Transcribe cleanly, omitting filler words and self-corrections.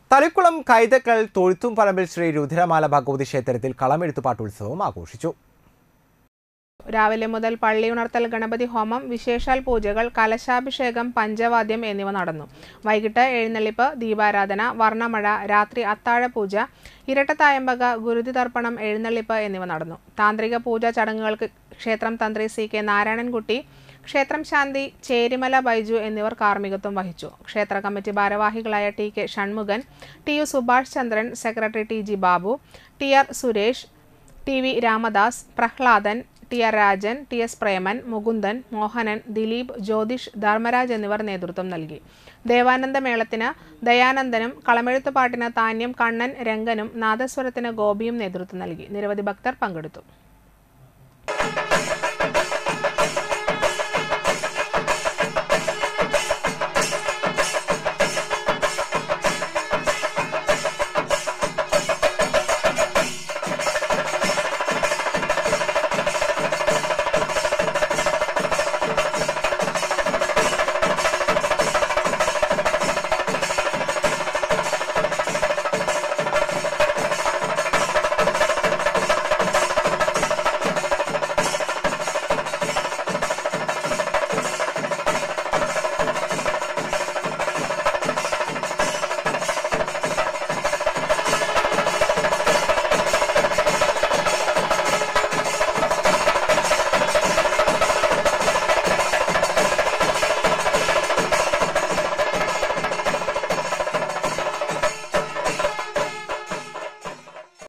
തളിക്കുളം കൈതക്കൽ തൊഴുത്തുംപറമ്പിൽ ശ്രീ രുദ്രമാല ഭഗവതി ക്ഷേത്രത്തിൽ കളമെഴുത്തുപാട്ടുത്സവം ആഘോഷിച്ചു. രാവിലെ മുതൽ പള്ളിയുണർത്തൽ, ഗണപതി ഹോമം, വിശേഷാൽ പൂജകൾ, കലശാഭിഷേകം, പഞ്ചവാദ്യം എന്നിവ നടന്നു. വൈകിട്ട് എഴുന്നള്ളിപ്പ്, ദീപാരാധന, വർണ്ണമഴ, രാത്രി അത്താഴപൂജ, ഇരട്ടത്തായമ്പക, ഗുരുതി തർപ്പണം, എഴുന്നള്ളിപ്പ് എന്നിവ നടന്നു. താന്ത്രിക പൂജാ ചടങ്ങുകൾക്ക് ക്ഷേത്രം തന്ത്രി CK നാരായണൻകുട്ടി, ക്ഷേത്രം ശാന്തി ചേരിമല ബൈജു എന്നിവർ കാർമ്മികത്വം വഹിച്ചു. ക്ഷേത്ര കമ്മിറ്റി ഭാരവാഹികളായ TK Shanmukhan, TU Subhash Chandran, secretary TG Babu, TR Suresh, TV Ramadas, Prahladan, TR Rajan, TS Preman, Mukundan, Mohanan, Dileep, Jyothish, Dharmaraj എന്നിവർ നേതൃത്വം നൽകി. ദേവാനന്ദ മേളത്തിന് ദയാനന്ദനും, കളമെഴുത്തുപാട്ടിന് താന്യം കണ്ണൻ, രംഗനും, നാദസ്വരത്തിന് ഗോപിയും നേതൃത്വം നൽകി. നിരവധി ഭക്തർ പങ്കെടുത്തു.